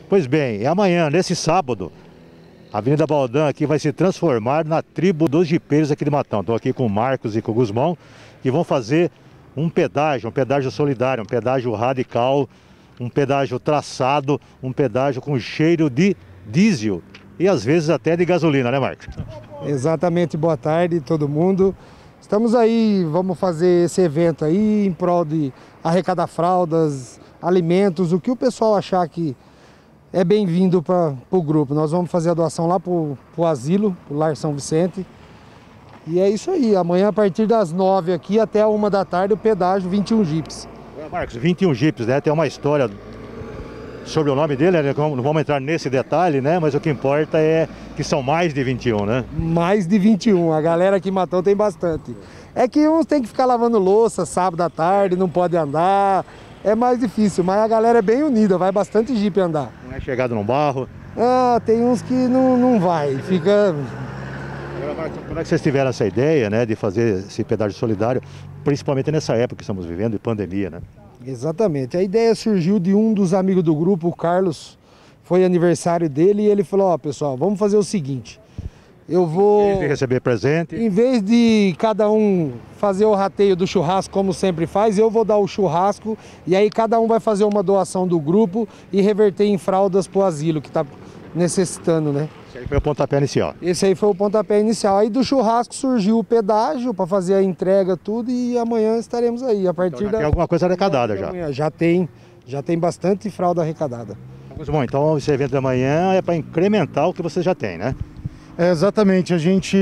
Pois bem, amanhã, nesse sábado, a Avenida Baldã aqui vai se transformar na tribo dos jipeiros aqui de Matão. Estou aqui com o Marcos e com o Guzmão, que vão fazer um pedágio solidário, um pedágio radical, um pedágio traçado, um pedágio com cheiro de diesel e às vezes até de gasolina, né, Marcos? Exatamente, boa tarde todo mundo. Estamos aí, vamos fazer esse evento aí em prol de arrecadar fraldas, alimentos, o que o pessoal achar que é bem-vindo para o grupo. Nós vamos fazer a doação lá para o asilo, para o Lar São Vicente. E é isso aí, amanhã a partir das 9 aqui até a 1 da tarde o pedágio 21 jipes. Marcos, 21 jipes, né? Tem uma história sobre o nome dele, né? Não vamos entrar nesse detalhe, né? Mas o que importa é que são mais de 21, né? Mais de 21, a galera aqui em Matão tem bastante. É que uns tem que ficar lavando louça sábado à tarde, não pode andar, é mais difícil, mas a galera é bem unida, vai bastante jipe andar. Não é chegado no barro? Ah, tem uns que não vai, fica... Agora, Marcos, como é que vocês tiveram essa ideia, né, de fazer esse pedágio solidário, principalmente nessa época que estamos vivendo, de pandemia, né? Exatamente, a ideia surgiu de um dos amigos do grupo, o Carlos, foi aniversário dele e ele falou, ó, pessoal, vamos fazer o seguinte, eu vou... Em vez de receber presente... Em vez de cada um fazer o rateio do churrasco como sempre faz, eu vou dar o churrasco e aí cada um vai fazer uma doação do grupo e reverter em fraldas para o asilo que está necessitando, né? Esse aí foi o pontapé inicial. Esse aí foi o pontapé inicial. Aí do churrasco surgiu o pedágio para fazer a entrega, tudo, e amanhã estaremos aí. A partir então, já tem alguma coisa arrecadada já? Já tem bastante fralda arrecadada. Bom, então esse evento da manhã é para incrementar o que você já tem, né? É, exatamente, a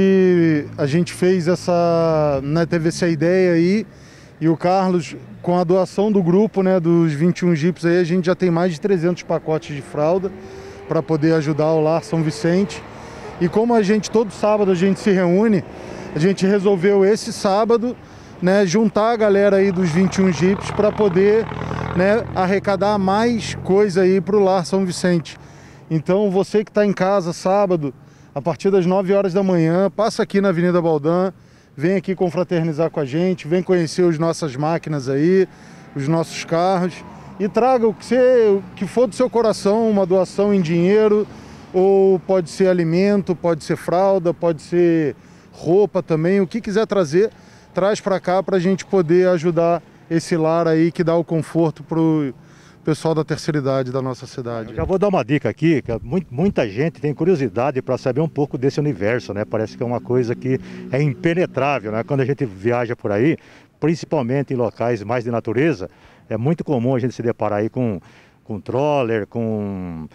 gente fez essa, né, teve essa ideia aí, e o Carlos, com a doação do grupo, né, dos 21 jipes aí, a gente já tem mais de 300 pacotes de fralda para poder ajudar o Lar São Vicente. E como todo sábado a gente se reúne, a gente resolveu esse sábado, né, juntar a galera aí dos 21 jipes para poder, né, arrecadar mais coisa aí para o Lar São Vicente. Então você que está em casa sábado, a partir das 9 horas da manhã, passa aqui na Avenida Baldã, vem aqui confraternizar com a gente, vem conhecer as nossas máquinas aí, os nossos carros, e traga o que for do seu coração, uma doação em dinheiro, ou pode ser alimento, pode ser fralda, pode ser roupa também, o que quiser trazer, traz para cá para a gente poder ajudar esse lar aí que dá o conforto para o pessoal da terceira idade da nossa cidade. Eu já vou dar uma dica aqui, que muita gente tem curiosidade para saber um pouco desse universo, né? Parece que é uma coisa que é impenetrável, né? Quando a gente viaja por aí, principalmente em locais mais de natureza, é muito comum a gente se deparar aí com troller, com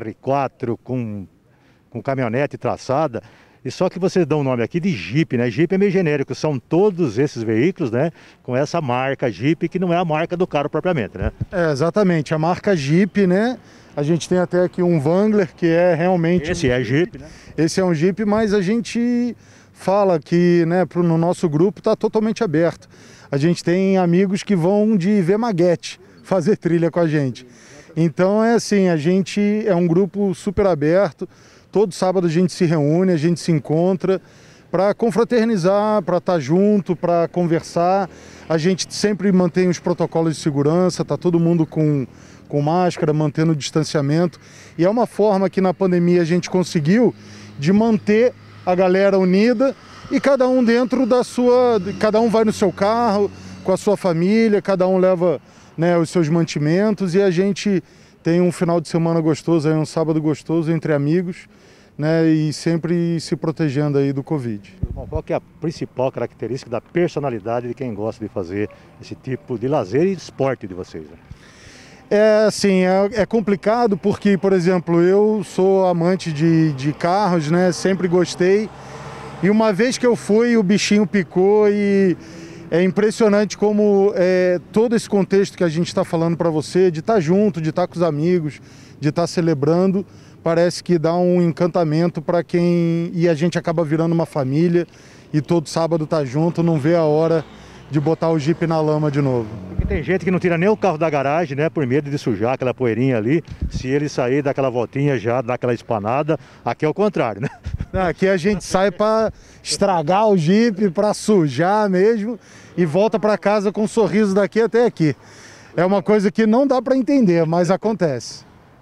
TR4, com caminhonete traçada. E só que vocês dão o nome aqui de Jeep, né? Jeep é meio genérico, são todos esses veículos, né? Com essa marca Jeep, que não é a marca do carro propriamente, né? É, exatamente, a marca Jeep, né? A gente tem até aqui um Wrangler, que é realmente... Esse é Jeep, né? Esse é um Jeep, mas a gente fala que, né, no nosso grupo está totalmente aberto. A gente tem amigos que vão de Vemaguete fazer trilha com a gente. Então é assim, a gente é um grupo super aberto. Todo sábado a gente se reúne, a gente se encontra para confraternizar, para estar junto, para conversar. A gente sempre mantém os protocolos de segurança, está todo mundo com máscara, mantendo o distanciamento. E é uma forma que na pandemia a gente conseguiu de manter a galera unida e cada um dentro da sua... Cada um vai no seu carro, com a sua família, cada um leva, né, os seus mantimentos e a gente tem um final de semana gostoso, aí um sábado gostoso entre amigos, né, e sempre se protegendo aí do Covid. Bom, qual que é a principal característica da personalidade de quem gosta de fazer esse tipo de lazer e esporte de vocês, né? É assim, é complicado porque, por exemplo, eu sou amante de carros, né, sempre gostei, e uma vez que eu fui, o bichinho picou e é impressionante como todo esse contexto que a gente está falando para você, de estar junto, de estar com os amigos, de estar celebrando, parece que dá um encantamento para quem... E a gente acaba virando uma família e todo sábado tá junto, não vê a hora de botar o Jeep na lama de novo. Porque tem gente que não tira nem o carro da garagem, né, por medo de sujar aquela poeirinha ali. Se ele sair daquela voltinha já, daquela espanada, aqui é o contrário, né? Aqui a gente sai para estragar o Jeep, para sujar mesmo e volta para casa com um sorriso daqui até aqui. É uma coisa que não dá para entender, mas acontece.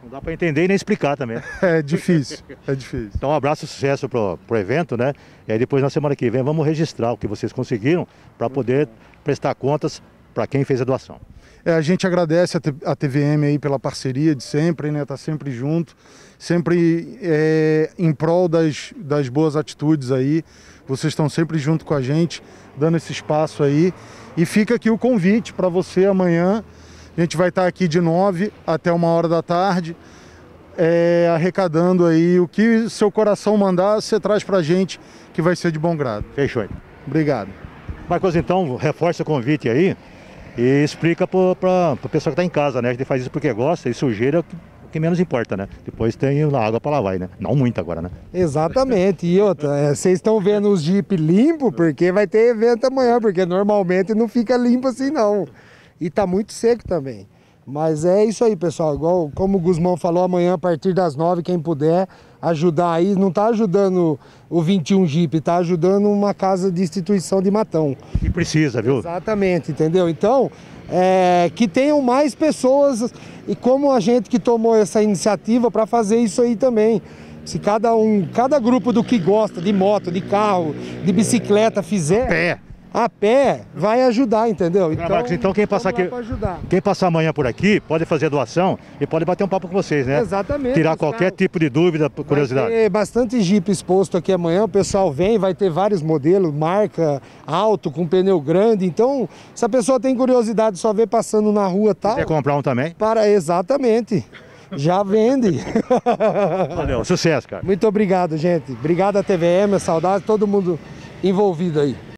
Não dá para entender e nem explicar também. É difícil, é difícil. Então um abraço e sucesso pro evento, né? E aí depois na semana que vem vamos registrar o que vocês conseguiram para poder prestar contas para quem fez a doação. A gente agradece a TVM aí pela parceria de sempre, né? Tá sempre junto, sempre em prol das boas atitudes aí. Vocês estão sempre junto com a gente, dando esse espaço aí. E fica aqui o convite para você amanhã. A gente vai estar aqui de 9 até 1h da tarde, arrecadando aí o que seu coração mandar, você traz pra gente, que vai ser de bom grado. Fechou. Obrigado. Marcos, então, reforça o convite aí e explica para o pessoal que está em casa, né? A gente faz isso porque gosta e sujeira é o que menos importa, né? Depois tem a água para lavar, né? Não muito agora, né? Exatamente. E outra, vocês estão vendo os Jeep limpo porque vai ter evento amanhã, porque normalmente não fica limpo assim não. E tá muito seco também. Mas é isso aí, pessoal. Igual como o Guzmão falou, amanhã a partir das 9, quem puder ajudar aí, não tá ajudando o 21 Jeep, tá ajudando uma casa de instituição de Matão. E precisa, viu? Exatamente, entendeu? Então, que tenham mais pessoas e como a gente que tomou essa iniciativa para fazer isso aí também. Se cada grupo do que gosta de moto, de carro, de bicicleta fizer... A pé vai ajudar, entendeu? Então, Marcos, então quem passar amanhã por aqui pode fazer doação e pode bater um papo com vocês, né? Exatamente. Tirar qualquer tipo de dúvida, curiosidade. Vai ter bastante Jeep exposto aqui amanhã, o pessoal vem, vai ter vários modelos, marca alto, com pneu grande. Então, se a pessoa tem curiosidade, só ver passando na rua e tal... Quer comprar um também? Exatamente. Já vende. Valeu, sucesso, cara. Muito obrigado, gente. Obrigado a TVM, saudade, todo mundo envolvido aí.